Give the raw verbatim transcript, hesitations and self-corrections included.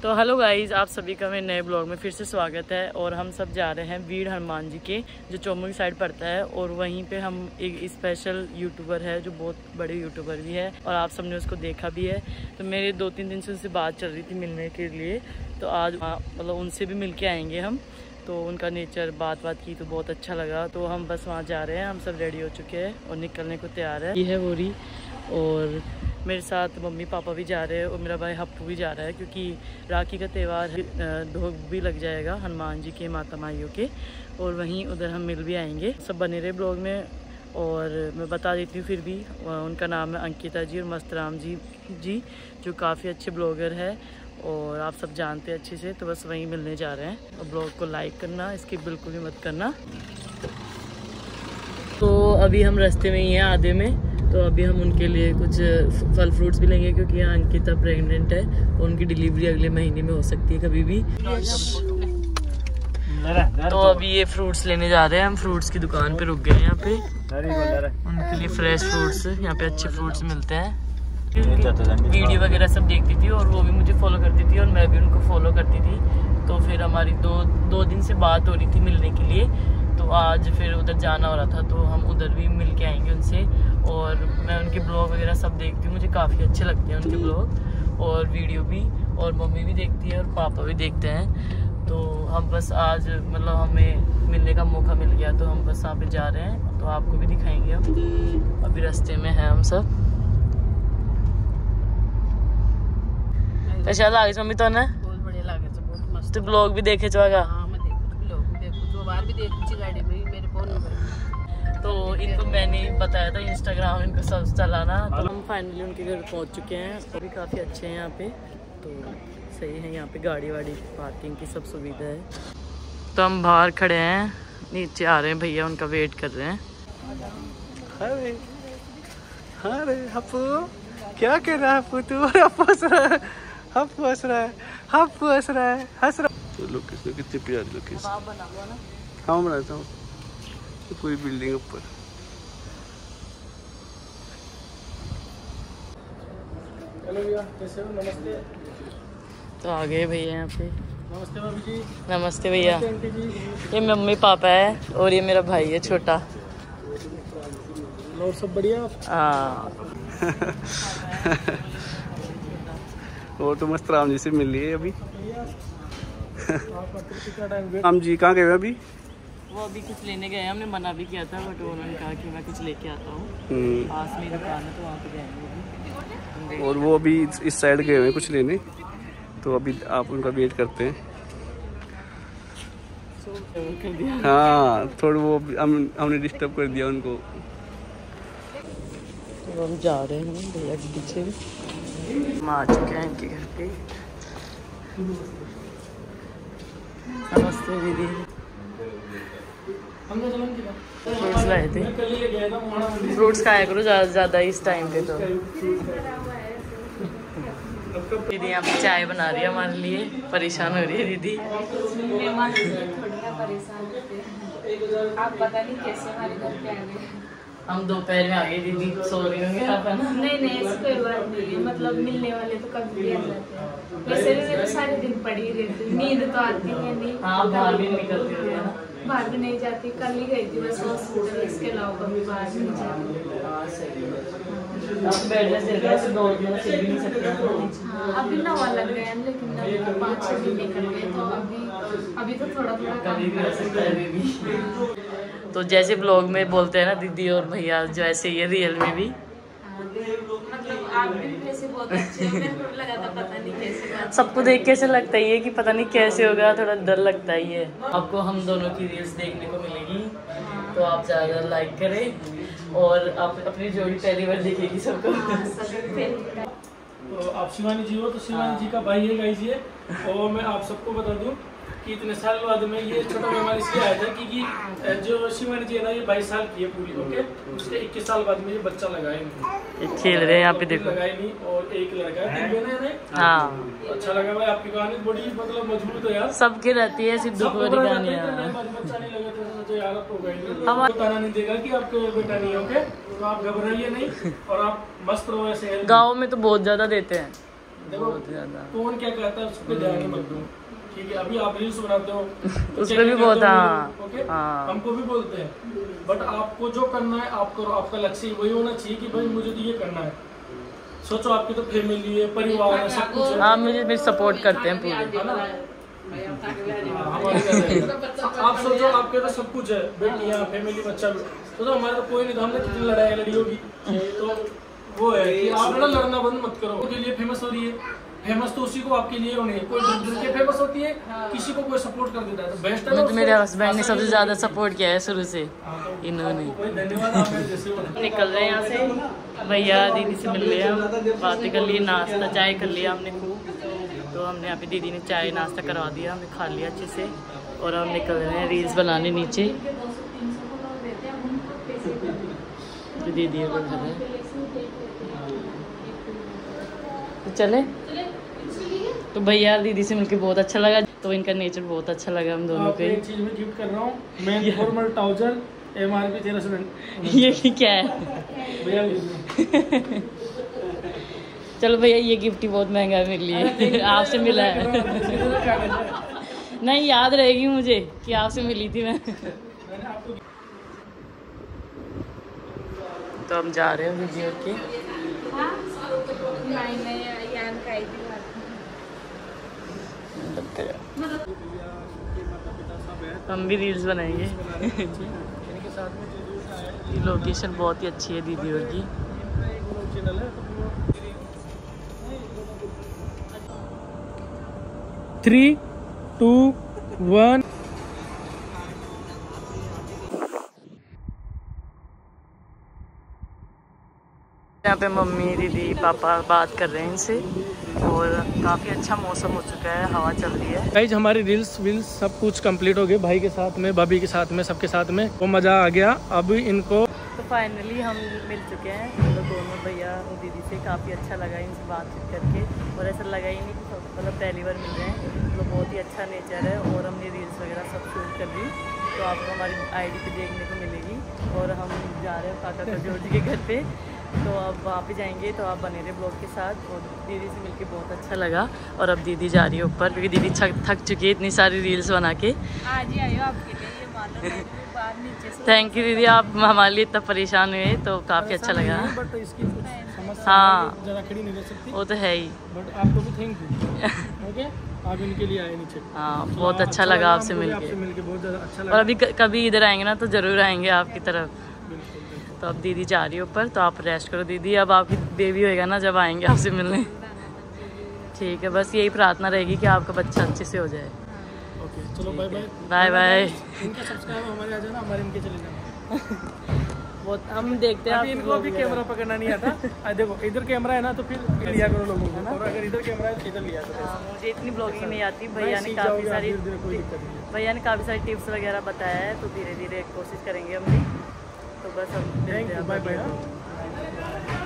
तो hello guys, आप सभी का मेरे नए ब्लॉग में फिर से स्वागत है। और हम सब जा रहे हैं वीर हनुमान जी के, जो चौमू की साइड पड़ता है। और वहीं पे हम एक स्पेशल यूट्यूबर है जो बहुत बड़े यूट्यूबर भी है और आप सबने उसको देखा भी है। तो मेरे दो तीन दिन से उनसे बात चल रही थी मिलने के लिए, तो आज मतलब उनसे भी मिल के आएंगे हम। तो उनका नेचर बात बात की तो बहुत अच्छा लगा, तो हम बस वहाँ जा रहे हैं। हम सब रेडी हो चुके हैं और निकलने को तैयार है। ये है वोरी और मेरे साथ मम्मी पापा भी जा रहे हैं और मेरा भाई हप्पू भी जा रहा है, क्योंकि राखी का त्यौहार ढोक भी लग जाएगा हनुमान जी के, माता माइयों के। और वहीं उधर हम मिल भी आएंगे। सब बने रहे ब्लॉग में। और मैं बता देती हूँ फिर भी, उनका नाम है अंकिता जी और मस्तराम जी जी जो काफ़ी अच्छे ब्लॉगर है और आप सब जानते हैं अच्छे से। तो बस वहीं मिलने जा रहे हैं। और ब्लॉग को लाइक करना, इसकी बिल्कुल भी मत करना। तो अभी हम रास्ते में ही हैं आधे में, तो अभी हम उनके लिए कुछ फल फ्रूट्स भी लेंगे, क्योंकि यहाँ अंकिता प्रेग्नेंट है और उनकी डिलीवरी अगले महीने में हो सकती है कभी भी। तो अभी ये फ्रूट्स लेने जा रहे हैं हम। फ्रूट्स की दुकान पे रुक गए हैं यहाँ पे, उनके लिए फ्रेश फ्रूट्स। यहाँ पे अच्छे फ्रूट्स मिलते हैं। वीडियो वगैरह सब देखती थी और वो भी मुझे फॉलो करती थी और मैं भी उनको फॉलो करती थी। तो फिर हमारी दो दो दिन से बात हो रही थी मिलने के लिए, तो आज फिर उधर जाना हो रहा था, तो हम उधर भी मिल के आएंगे उनसे। और मैं उनके ब्लॉग वगैरह सब देखती हूँ, मुझे काफ़ी अच्छे लगते हैं उनके ब्लॉग और वीडियो भी। और मम्मी भी देखती है और पापा भी देखते हैं। तो हम बस आज मतलब हमें मिलने का मौका मिल गया, तो हम बस वहाँ पे जा रहे हैं। तो आपको भी दिखाएंगे हम। अभी रास्ते में हैं हम सब। शायद आगे मम्मी तो ना बहुत बढ़िया लागे, बहुत मस्त। तो ब्लॉग भी देखे जाएगा। हाँ मैं देखू ब्लॉग भी देखू, जो बार भी देखी गाड़ी में मेरे फोन में। तो इनको मैंने बताया था इंस्टाग्राम इनको सब चलाना। तो हम फाइनली उनके घर पहुंच चुके हैं। वो भी काफ़ी अच्छे हैं यहाँ पे, तो सही है। यहाँ पे गाड़ी वाड़ी पार्किंग की सब सुविधा है। तो हम बाहर खड़े हैं, नीचे आ रहे हैं भैया, उनका वेट कर रहे हैं। अरे अरे हप्पू क्या कर रहा है हप्पू तू? हप्पू हंस रहा है, हप्पू हंस रहा है, हप्पू हंस रहा है, हंस रहा है। लोकेशन कितनी प्यारी लोकेशन। आप बना लो ना। हाँ बनाता हूँ, पूरी बिल्डिंग ऊपर। हेलो भैया, कैसे हो? नमस्ते। तो आ गए भैया यहाँ पे। नमस्ते भाभी जी। नमस्ते भैया। आंटी जी। ये मम्मी पापा है और ये मेरा भाई है छोटा। और सब बढ़िया? हाँ। और तो मस्त राम जी से मिल लिए अभी। राम जी कहाँ गए अभी? वो अभी कुछ लेने गए हैं, हमने मना भी किया था, बट उन्होंने कहा कि मैं कुछ लेके आता हूँ। पास में दुकान है तो वहाँ पे जाएंगे। और वो अभी इस साइड गए हुए हैं कुछ लेने, तो अभी आप उनका वेट करते हैं। हाँ थोड़ा वो हम हमने डिस्टर्ब कर दिया उनको। तो हम जा रहे हैं भैया के पीछे। हम आ चुके हैं इनके घर पे। नमस्ते दीदी। फ्रूट्स लाए थे। फ्रूट्स खाया करो ज़्यादा ज़्यादा इस टाइम पे। तो दीदी यहाँ पे चाय बना रही है हमारे लिए, परेशान हो रही है दीदी। आप पता नहीं कैसे हमारे घर पे आ गए। हम दोपहर में आ गए दीदी, सो रही होंगे आप है ना? नहीं नहीं ऐसी कोई बात नहीं है, मतलब मिलने वाले तो कभी भी आ जाते हैं। वैसे भी मैं तो सारे दिन पड़ी रहती हूँ, नींद तो आती है नहीं। हाँ बाहर भी निकलती होती है ना? बाहर भी नहीं जाती, कल ही गई थी बस हॉस्पिटल, इसके अलावा कभी बाहर भी नहीं जाती। हाँ सही है। आप बेड से ऐसे दो दिन से भी नहीं सकते। हाँ अभी नवा लग गए हैं, लेकिन अभी तो पाँच छः दिन निकल गए, तो अभी अभी तो थोड़ा थोड़ा कभी भी रह सकता है बेबी। तो जैसे ब्लॉग में बोलते हैं ना दीदी और भैया, जो ऐसे ही है रियल में भी। मतलब आप भी वैसे बहुत अच्छे हैं, मेरे को लगा था पता नहीं कैसे। सबको देख कैसे लगता है ये कि पता नहीं कैसे होगा, थोड़ा डर लगता ही है। आपको हम दोनों की रील्स देखने को मिलेगी, तो आप ज़्यादा लाइक करें और आप अपनी जोड़ी पहली बार दिखेगी सबको। तो आप शिवानी जी हो, तो शिवानी जी का भाई है गाइस ये। और मैं आप सबको बता दूं कि इतने साल बाद में ये छोटा मेहमान इसलिए आया था क्योंकि जो शिवानी जी है ना ये बाईस साल की है पूरी, ओके। उसके इक्कीस साल बाद में ये बच्चा लगाए नहीं, ये खेल रहे हैं यहाँ पे देखो। लगाए नहीं। और एक लड़का है, तीन बहनें हैं। हाँ अच्छा लगा भाई आपकी कहानी, बड़ी मतलब मजबूत है यार। सबके रहती है सिर्फ दुख वाली कहानियाँ। बच्चा नहीं लगा तो यार आप हो गए, ताना नहीं देगा कि आपके बेटा नहीं है, ओके। तो आप घबराइए नहीं और आप मस्त रहो ऐसे। गाँव में तो बहुत ज्यादा देते हैं। देखो बहुत ज्यादा। कौन क्या कहता है उस पर ध्यान ही मत दो, ठीक है। अभी आप रील्स बनाते हो तो उसमें भी बहुत, हाँ ओके, हाँ। हमको भी बोलते हैं, बट आपको जो करना है आप करो। आपका लक्ष्य वही होना चाहिए कि भाई मुझे तो ये करना है। सोचो आपकी तो फैमिली है, परिवार है, सब कुछ है। हाँ मुझे भी सपोर्ट करते हैं पूरे। है ना? हाँ, हमारे घर है। आप सोचो आपके तो सब कुछ है, बेटियां, फैमिली, बच्चा भी। तो, तो हमारे तो कोई नहीं था, हमने कितनी लड़ाई लड़ी होगी। तो वो है कि आप ना लड़ना बंद मत करो। के लिए फेमस हो रही है, फेमस तो उसी को आपके लिए होनी है। कोई डर के फेमस होती है, किसी को कोई सपोर्ट कर देता है, तो बेस्ट है ना। तो मेरे हस्बैंड ने सबसे ज्यादा सपोर्ट किया है शुरू से इन्होंने। धन्यवाद। आप जैसे निकल रहे हैं यहाँ से, भैया दीदी से मिल लिया, बातें कर ली, नाश्ता चाय कर लिया हमने खूब। तो हमने यहाँ पे दीदी ने चाय नाश्ता करवा दिया, हमने खा लिया अच्छे से, और हम निकल रहे हैं रील्स बनाने नीचे। तो दीदी बोल रहे हैं तो चले। तो भैया दीदी से मिलके बहुत अच्छा लगा, तो इनका नेचर बहुत अच्छा लगा हम दोनों को। एक चीज में गिफ्ट कर रहा हूँ मैं, formal trouser M R P तेरह सौ। ये क्या है भैया चलो भैया ये गिफ्ट ही बहुत महंगा है मेरे लिए, आपसे मिला है। नहीं याद रहेगी मुझे कि आपसे मिली थी मैं। तो हम जा रहे हैं वीडियो के। हम भी रील्स बनाएंगे। लोकेशन बहुत ही अच्छी है दीदी और की। Three two one. यहाँ पे मम्मी दीदी पापा बात कर रहे हैं इनसे, और काफ़ी अच्छा मौसम हो चुका है, हवा चल रही है। गाइज हमारी रील्स वील्स सब कुछ कंप्लीट हो गए, भाई के साथ में, भाभी के साथ में, सबके साथ में, वो मज़ा आ गया। अब इनको तो फाइनली हम मिल चुके हैं, हम लोग दोनों भैया और दीदी से। काफ़ी अच्छा लगा इनसे बातचीत करके, और ऐसा लगा ही नहीं कि मतलब पहली बार मिल रहे हैं। तो बहुत ही अच्छा नेचर है, और हमने रील्स वगैरह सब शूट कर दी, तो आपको हमारी आईडी पे देखने को मिलेगी। और हम जा रहे हैं काका कजोर जी के घर पे, तो अब वहाँ पे जाएंगे, तो आप बने रहे ब्लॉग के साथ। और दीदी से मिलके बहुत अच्छा लगा, और अब दीदी जा रही है ऊपर, क्योंकि दीदी थक थक चुकी है इतनी सारी रील्स बना के। आज ही आई हो आपके लिए, ये मान लो बाहर नीचे से। थैंक यू दीदी, आप हमारे लिए इतना परेशान हुए, तो काफ़ी अच्छा लगा। बट इसकी समस्या हाँ ज़्यादा खड़ी नहीं रह सकती, वो तो है ही। बट आपको भी थैंक यू। ओके, आप इनके लिए आए नीचे। हाँ बहुत अच्छा लगा आपसे मिलके, आपसे मिलके बहुत ज़्यादा अच्छा लगा। और अभी क- कभी इधर आएंगे ना तो ज़रूर आएंगे आपकी तरफ। तो अब दीदी जा रही है ऊपर, तो आप रेस्ट करो दीदी, अब आपकी बेबी होएगा ना जब आएंगे आपसे मिलने। ठीक है, बस यही प्रार्थना रहेगी कि आपका बच्चा अच्छे से हो जाए। ओके चलो बाय बाय। Bye bye. इनका सब्सक्राइब हमारे आ जाना, हमारे इनके चले जाना। बहुत हम देखते हैं अभी इनको भी कैमरा पकड़ना नहीं आता। आ, देखो इधर कैमरा है ना, तो फिर लिया करो लोगों को, और अगर इधर कैमरा है तो इधर लिया करो। हाँ, मुझे इतनी ब्लॉगिंग नहीं आती, भैया ने सीख काफ़ी जाओगे आप, सारी धीरे-धीरे कोई दिक्कत नहीं है। भैया ने काफ़ी सारी टिप्स वगैरह बताया है, तो धीरे धीरे कोशिश करेंगे हम भी। तो बस हम थैंक यू, बाय बाय।